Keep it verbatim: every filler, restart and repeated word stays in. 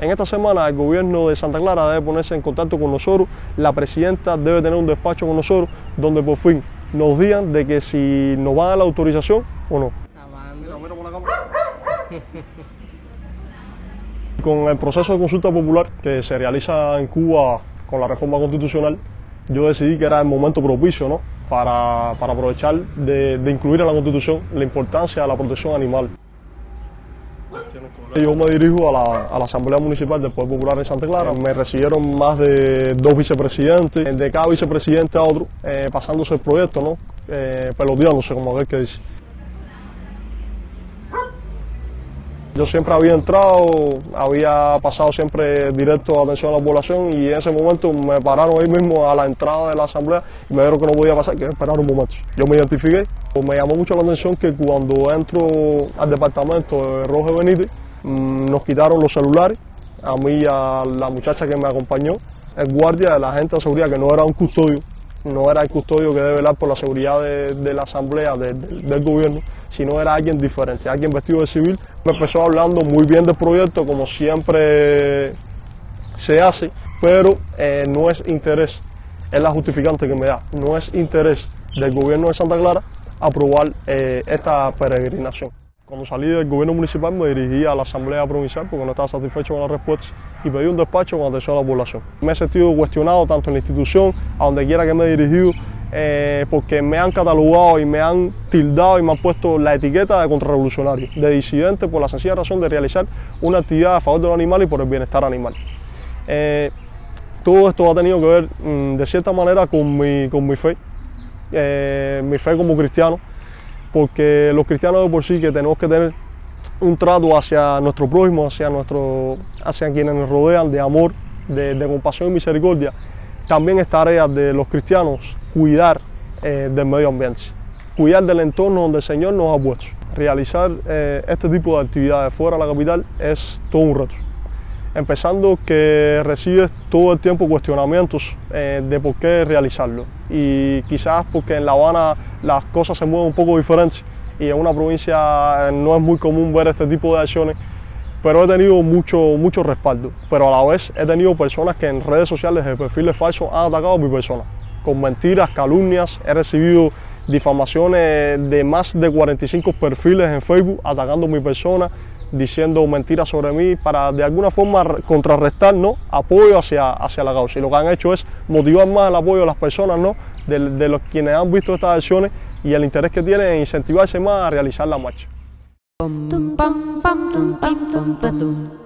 En esta semana el gobierno de Santa Clara debe ponerse en contacto con nosotros, la presidenta debe tener un despacho con nosotros donde por fin nos digan de que si nos van a dar la autorización o no. Mira, mira por la cámara. Con el proceso de consulta popular que se realiza en Cuba con la reforma constitucional, yo decidí que era el momento propicio, ¿no?, para, para aprovechar de, de incluir en la Constitución la importancia de la protección animal. Yo me dirijo a la, a la Asamblea Municipal del Poder Popular de Santa Clara. Me recibieron más de dos vicepresidentes, de cada vicepresidente a otro, eh, pasándose el proyecto, ¿no?, eh, peloteándose, como aquel que dice. Yo siempre había entrado, había pasado siempre directo a atención a la población y en ese momento me pararon ahí mismo a la entrada de la asamblea y me dijeron que no podía pasar, que esperar un momento. Yo me identifiqué. Me llamó mucho la atención que cuando entro al departamento de Roge Benítez, mmm, nos quitaron los celulares, a mí y a la muchacha que me acompañó, el guardia, el agente de seguridad, que no era un custodio, no era el custodio que debe velar por la seguridad de, de la asamblea, de, de, del gobierno, sino era alguien diferente, alguien vestido de civil. Me empezó hablando muy bien del proyecto, como siempre se hace, pero eh, no es interés, es la justificante que me da, no es interés del gobierno de Santa Clara aprobar eh, esta peregrinación. Cuando salí del gobierno municipal me dirigí a la asamblea provincial porque no estaba satisfecho con la respuesta y pedí un despacho con atención a la población. Me he sentido cuestionado tanto en la institución, a donde quiera que me he dirigido, eh, porque me han catalogado y me han tildado y me han puesto la etiqueta de contrarrevolucionario, de disidente, por la sencilla razón de realizar una actividad a favor de los animales y por el bienestar animal. Eh, todo esto ha tenido que ver mmm, de cierta manera con mi, con mi fe, eh, mi fe como cristiano, porque los cristianos de por sí que tenemos que tener un trato hacia nuestro prójimo, hacia, nuestro, hacia quienes nos rodean, de amor, de, de compasión y misericordia. También es tarea de los cristianos cuidar eh, del medio ambiente, cuidar del entorno donde el Señor nos ha puesto. Realizar eh, este tipo de actividades fuera de la capital es todo un reto. Empezando que recibes todo el tiempo cuestionamientos eh, de por qué realizarlo. Y quizás porque en La Habana las cosas se mueven un poco diferentes y en una provincia no es muy común ver este tipo de acciones, pero he tenido mucho, mucho respaldo. Pero a la vez he tenido personas que en redes sociales de perfiles falsos han atacado a mi persona, con mentiras, calumnias. He recibido difamaciones de más de cuarenta y cinco perfiles en Facebook atacando a mi persona, diciendo mentiras sobre mí para de alguna forma contrarrestar, ¿no?, apoyo hacia, hacia la causa. Y lo que han hecho es motivar más el apoyo de las personas, ¿no?, de, de los quienes han visto estas acciones y el interés que tienen en incentivarse más a realizar la marcha.